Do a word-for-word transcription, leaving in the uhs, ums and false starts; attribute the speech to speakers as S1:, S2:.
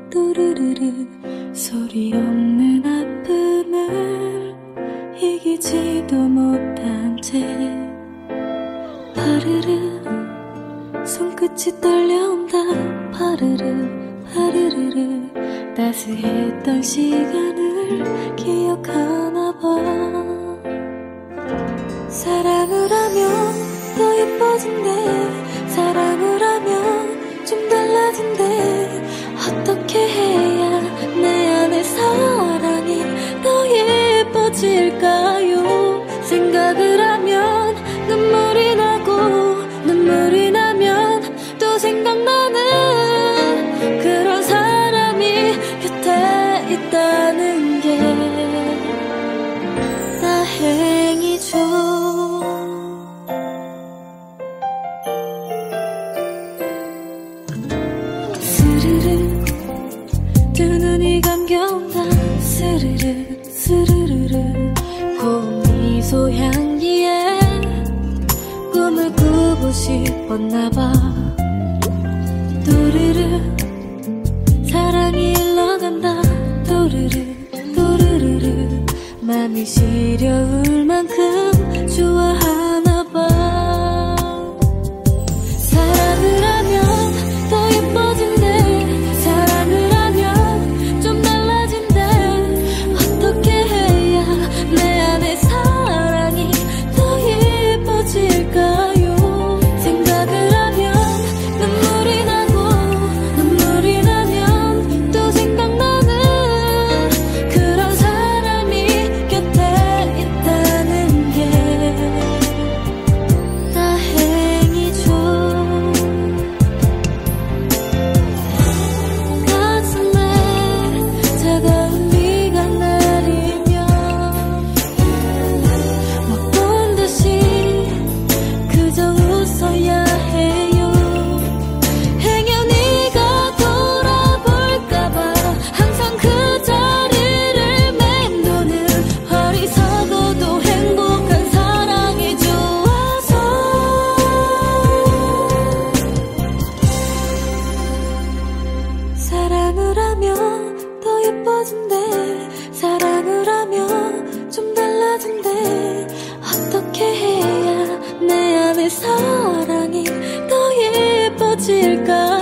S1: 또르르르 소리 없는 아픔을 이기지도 못한 채 파르르 손끝이 떨려온다. 파르르 파르르르 따스했던 시간을 기억하나 봐. 사랑을 하면 더 예뻐진대. 사랑을 하면 좀 달라진대. 어떻게 해야 내 안의 사랑이 더 예뻐질까요? 생각을 하면 눈물이 나고 눈물이 나면 또 생각나는 그런 사람이 곁에 있다는 게 다행이죠. 스르르 두 눈이 감겨온다. 스르르 스르르르 고운 미소 향기에 꿈을 꾸고 싶었나봐. 또르르 사랑이 흘러간다. 또르르 또르르르 맘이 시려울 만큼 좋아하나봐. 사랑을 하면 더 예뻐진대. 사랑을 하면 좀 달라진대. 어떻게 해야 내 안의 사랑이 더 예뻐질까요? 생각을 하면 눈물이 나고 눈물이 나면 또 생각나는 그런 사람이 곁에 있다는 게 다행이죠. 가슴에 차가운 비가 내리면 못 본 듯이 그저 웃어야 해요. 행여 네가 돌아볼까봐 항상 그 자리를 맴도는 어리석어도 행복한 사랑이 좋아서. 사랑을 하면 더 예뻐진대. 사랑을 하면 좀 달라진대. 어떻게 해야 내 안의 사랑이 더 예뻐질까?